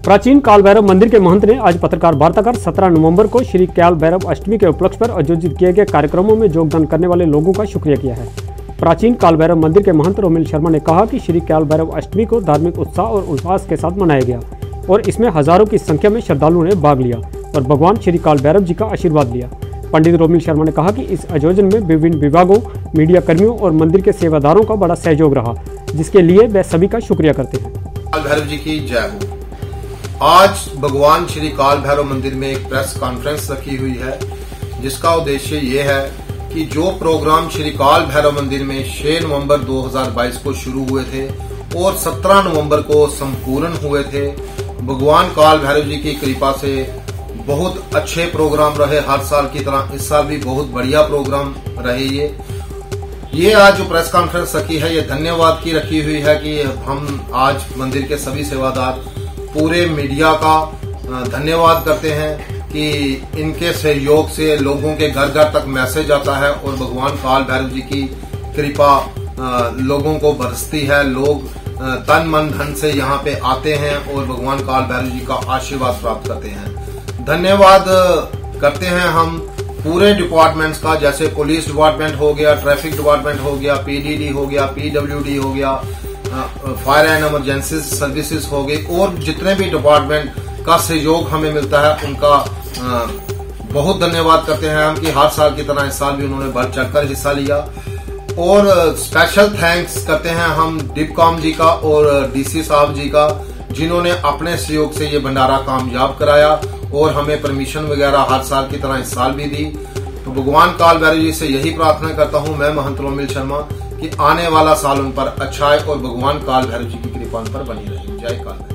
प्राचीन काल भैरव मंदिर के महंत ने आज पत्रकार वार्ता कर 17 नवंबर को श्री काल भैरव अष्टमी के उपलक्ष्य पर आयोजित किए गए कार्यक्रमों में योगदान करने वाले लोगों का शुक्रिया किया है। प्राचीन काल भैरव मंदिर के महंत रोमिल शर्मा ने कहा कि श्री काल भैरव अष्टमी को धार्मिक उत्साह और उल्लास के साथ मनाया गया और इसमें हजारों की संख्या में श्रद्धालुओं ने भाग लिया और भगवान श्री काल भैरव जी का आशीर्वाद लिया। पंडित रोमिल शर्मा ने कहा कि इस आयोजन में विभिन्न विभागों, मीडिया कर्मियों और मंदिर के सेवादारों का बड़ा सहयोग रहा, जिसके लिए वे सभी का शुक्रिया करते हैं। काल भैरव जी की जय हो। आज भगवान श्री काल भैरव मंदिर में एक प्रेस कॉन्फ्रेंस रखी हुई है, जिसका उद्देश्य ये है कि जो प्रोग्राम श्री काल भैरव मंदिर में 6 नवंबर 2022 को शुरू हुए थे और 17 नवंबर को संपूर्ण हुए थे, भगवान काल भैरव जी की कृपा से बहुत अच्छे प्रोग्राम रहे। हर साल की तरह इस साल भी बहुत बढ़िया प्रोग्राम रहे। ये आज जो प्रेस कॉन्फ्रेंस रखी है, ये धन्यवाद की रखी हुई है कि हम आज मंदिर के सभी सेवादार पूरे मीडिया का धन्यवाद करते हैं कि इनके सहयोग से लोगों के घर घर तक मैसेज आता है और भगवान काल भैरव जी की कृपा लोगों को बरसती है। लोग तन मन धन से यहाँ पे आते हैं और भगवान काल भैरव जी का आशीर्वाद प्राप्त करते हैं। धन्यवाद करते हैं हम पूरे डिपार्टमेंट्स का, जैसे पुलिस डिपार्टमेंट हो गया, ट्रैफिक डिपार्टमेंट हो गया, पीडीडी हो गया, पीडब्ल्यूडी हो गया, फायर एंड इमरजेंसी सर्विसेज हो गई, और जितने भी डिपार्टमेंट का सहयोग हमें मिलता है उनका बहुत धन्यवाद करते हैं हम कि हर साल की तरह इस साल भी उन्होंने बढ़ चढ़कर हिस्सा लिया। और स्पेशल थैंक्स करते हैं हम डिपकॉम जी का और डीसी साहब जी का, जिन्होंने अपने सहयोग से ये भंडारा कामयाब कराया और हमें परमिशन वगैरह हर साल की तरह इस साल भी दी। तो भगवान काल भैरव जी से यही प्रार्थना करता हूं मैं, महंत रोमिल शर्मा, कि आने वाला साल उन पर अच्छा है और भगवान काल भैरव जी की कृपा उन पर बनी रहे। जय काल।